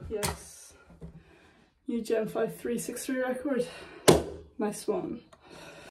Yes. New Gen 5 363 record. Nice one.